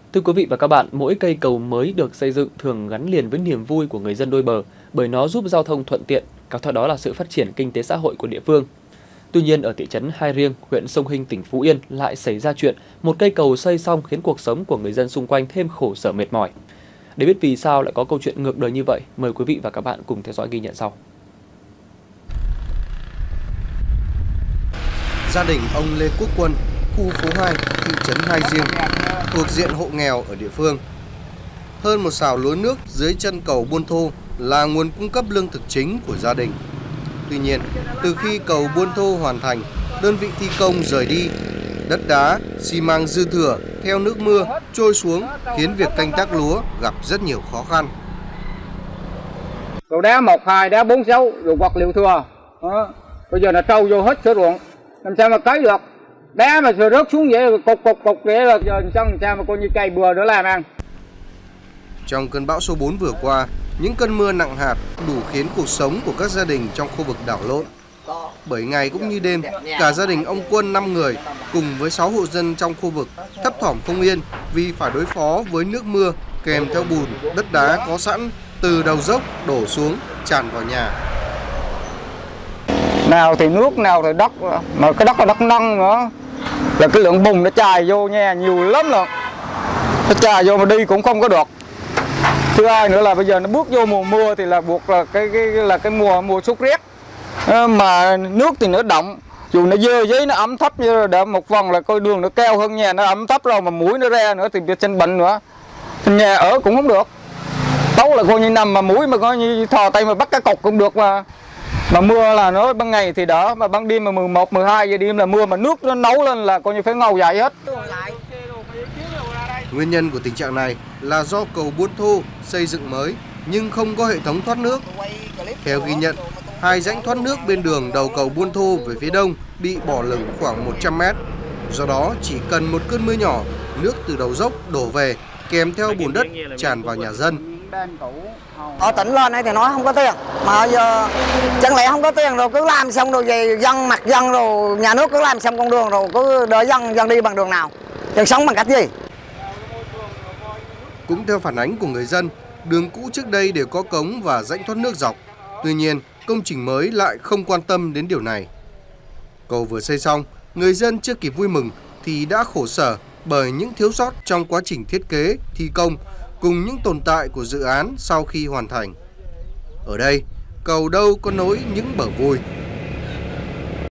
Thưa quý vị và các bạn, mỗi cây cầu mới được xây dựng thường gắn liền với niềm vui của người dân đôi bờ, bởi nó giúp giao thông thuận tiện, kéo theo đó là sự phát triển kinh tế xã hội của địa phương. Tuy nhiên, ở thị trấn Hai Riêng, huyện Sông Hinh, tỉnh Phú Yên lại xảy ra chuyện một cây cầu xây xong khiến cuộc sống của người dân xung quanh thêm khổ sở mệt mỏi. Để biết vì sao lại có câu chuyện ngược đời như vậy, mời quý vị và các bạn cùng theo dõi ghi nhận sau. Gia đình ông Lê Quốc Quân, khu phố 2, thị trấn Hai Riêng, thuộc diện hộ nghèo ở địa phương. Hơn một sào lúa nước dưới chân cầu Buôn Thô là nguồn cung cấp lương thực chính của gia đình. Tuy nhiên, từ khi cầu Buôn Thô hoàn thành, đơn vị thi công rời đi, đất đá, xi măng dư thừa theo nước mưa trôi xuống khiến việc canh tác lúa gặp rất nhiều khó khăn. Cầu đá 1, 2, đá 4, 6 rồi vật liệu thừa. Đó. Bây giờ là trâu vô hết sữa ruộng, làm sao mà cấy được? Đá mà rớt xuống vậy cục vậy là giờ làm sao mà coi như cây bừa nữa làm ăn. Trong cơn bão số 4 vừa qua, những cơn mưa nặng hạt đủ khiến cuộc sống của các gia đình trong khu vực đảo lộn. Bởi ngày cũng như đêm, cả gia đình ông Quân 5 người cùng với 6 hộ dân trong khu vực thấp thỏm không yên vì phải đối phó với nước mưa kèm theo bùn, đất đá có sẵn từ đầu dốc đổ xuống tràn vào nhà. Nào thì nước, nào thì đất, mà cái đất là đất nông nữa, là cái lượng bùn nó chài vô nha, nhiều lắm rồi. Nó chài vô mà đi cũng không có được. Thứ hai nữa là bây giờ nó bước vô mùa mưa thì là buộc là cái mùa sốt rét, mà nước thì nó động, dù nó dơ giấy nó ẩm thấp như để một phần là coi đường nó cao hơn nhà, nó ẩm thấp rồi mà muỗi nó ra nữa thì sinh bệnh nữa, thì nhà ở cũng không được. Tấu là coi như nằm mà muỗi mà coi như thò tay mà bắt cái cọc cũng được mà mưa là nó ban ngày thì đỡ, mà ban đêm mà 11, 12 giờ đêm là mưa mà nước nó nấu lên là coi như phải ngầu dậy hết. Nguyên nhân của tình trạng này là do cầu Buôn Thô xây dựng mới nhưng không có hệ thống thoát nước. Theo ghi nhận, 2 rãnh thoát nước bên đường đầu cầu Buôn Thô về phía đông bị bỏ lửng khoảng 100 mét. Do đó chỉ cần một cơn mưa nhỏ, nước từ đầu dốc đổ về kèm theo bùn đất tràn vào nhà dân. Ở tỉnh lên đây thì nói không có tiền, mà giờ chẳng lẽ không có tiền rồi cứ làm xong rồi về dân mặt dân rồi nhà nước cứ làm xong con đường rồi cứ đợi dân đi bằng đường nào, dân sống bằng cách gì? Cũng theo phản ánh của người dân, đường cũ trước đây đều có cống và rãnh thoát nước dọc. Tuy nhiên, công trình mới lại không quan tâm đến điều này. Cầu vừa xây xong, người dân chưa kịp vui mừng thì đã khổ sở bởi những thiếu sót trong quá trình thiết kế, thi công cùng những tồn tại của dự án sau khi hoàn thành. Ở đây, cầu đâu có nối những bờ vui.